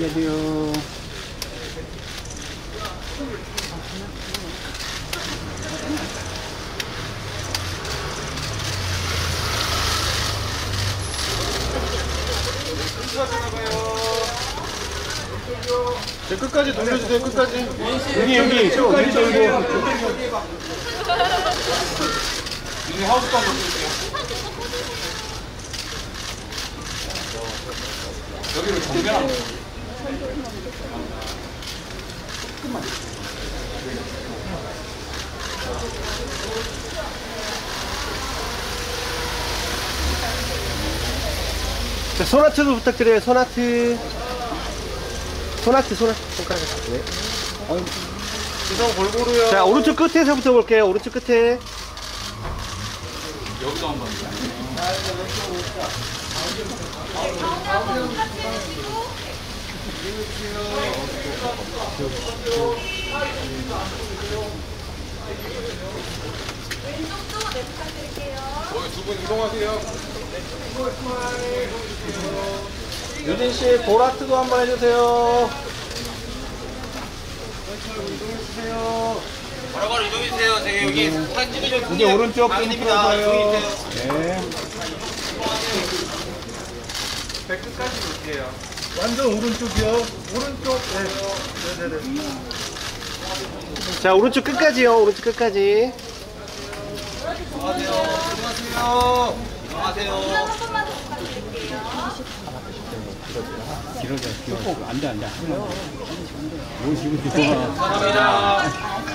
안녕하세요. 제 끝까지 돌려주세요. 끝까지. 여기 끝까지 돌고. 여기 하우스 한번 볼게요. 여기를 정면. 자, 소나트도 부탁드려요. 소나트. 소나트 손가락. 네. 기성 골고루요. 자, 오른쪽 끝에서부터 볼게요. 오른쪽 끝에. 여기도 한번. 왼쪽도 네 부탁드릴게요. 두 분 이동하세요. 유진 씨, 보라트도 한번 해주세요. 바로바로 이동해주세요. 저희 여기 사진 찍으셔서 이제 오른쪽 좀 당연입니다. 풀어줘요. 이동해주세요. 네. 백끝까지 볼게요. 완전 오른쪽이요. 오른쪽. 네. 네네네. 자, 오른쪽 끝까지요. 오른쪽 끝까지. 안녕하세요. 안녕하세요. 안녕하세요. 한 번만 더 부탁드릴게요. 길어져. 안 돼. 감사합니다.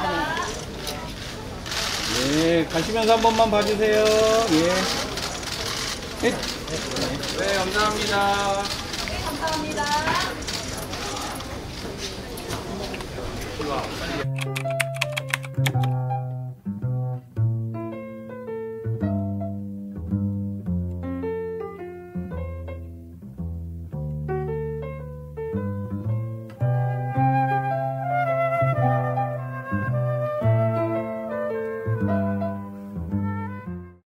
예, 가시면서 한 번만 봐주세요. 예. 네, 감사합니다. 감사합니다.